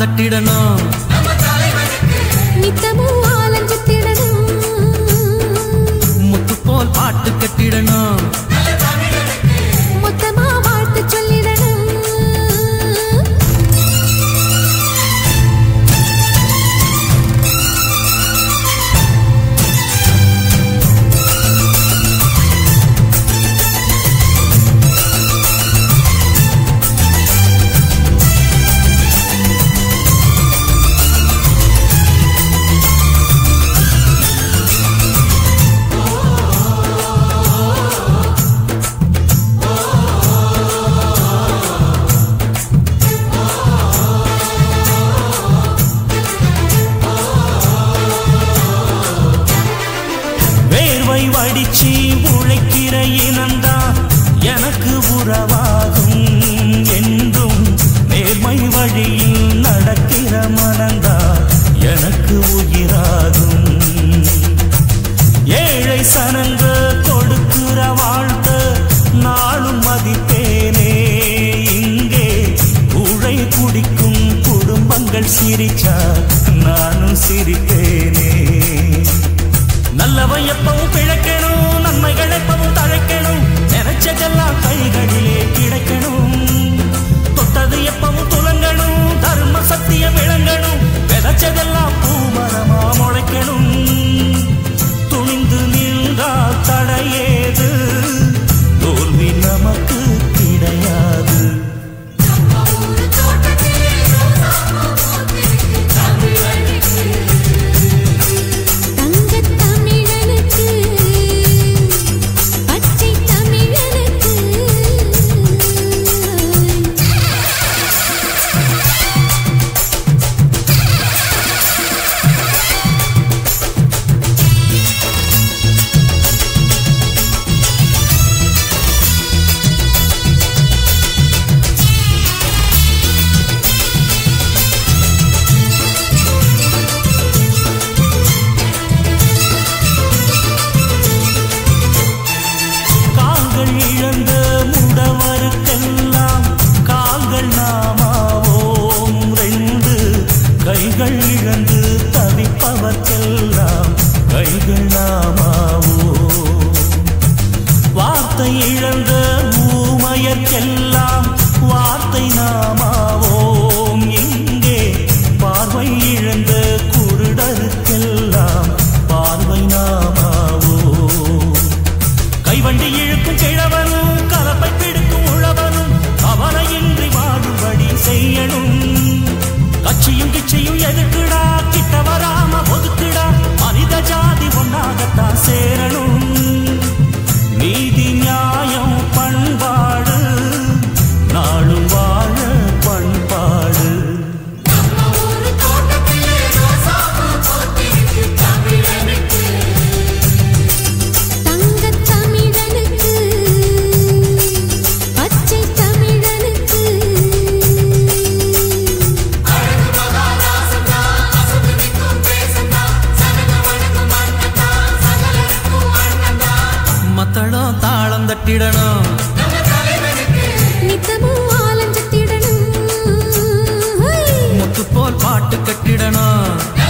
தட்டிடணும் நித்தமும் ஆலஞ்சத்திடணும் முத்து போல் பாட்டு கட்டிடணும் மொத்தமா வாழ்த்து சொல்லிடணும் வடிச்சி உழைக்கிற இனந்தா எனக்கு உறவாகும் என்றும் நேர்மை வழியில் நடக்கிற மனந்தா எனக்கு உயிராகும் ஏழை சனங்க கொடுக்கிற வாழ்த்த நாளும் மதிப்பேனே இங்கே உழை குடிக்கும் குடும்பங்கள் சிரிச்சா நானும் சிரிப்பேனே நல்லவன் எப்பவும் பிழைக்கணும் நன்மைகள் எப்பவும் தழைக்கணும் நினைச்சதெல்லாம் கைகளிலே கிடைக்கணும் தொட்டது எப்பவும் துலங்கணும் தர்ம சத்தியம் விளங்கணும் விதைச்சதெல்லாம் பூமரமா முளைக்கணும் துணிந்து நின்றால் தடையேது தோல்வி நமக்கு கிடையாது இழந்த முடவருக்கெல்லாம் கால்கள் நாமாவோம் ரெண்டு கைகள் இழந்து தவிப்பவர்க்கெல்லாம் கைகள் நாமாவோ வார்த்தை இழந்த ஊமையர்க்கெல்லாம் வார்த்தை நாமாவோம் இங்கே பார்வை இழந்த குருடருக்கெல்லாம் பார்வை நாமாவோ கைவண்டி இழுக்கும் கிழவனும் கலப்பை பிடிக்கும் உழவனும் அவனையின்றி வாழும்படி செய்யணும் கட்சியும் கிச்சையும் எதுக்குடா கிட்ட வராம ஒதுக்குடா மனித ஜாதி ஒன்னாகத்தான் சேரணும் நீதி நியாயம் பண்பாடு நாளும் வாழ பண்பாடு மத்தளம் தாளம் தட்டிடணும் நித்தமும் ஆலஞ்சத்திடணும் முத்து போல் பாட்டு கட்டிடணும்